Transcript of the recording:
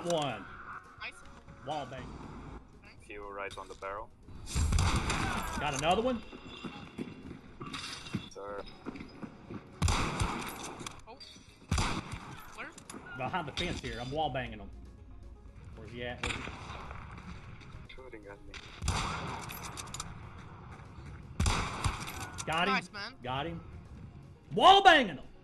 Got one. Nice. Wall bang. Few right on the barrel. Got another one. Sir. Oh. Where? Behind the fence here. I'm wall banging him. Where's he at? Shooting at me. Got him. Nice, man. Got him. Wall banging him.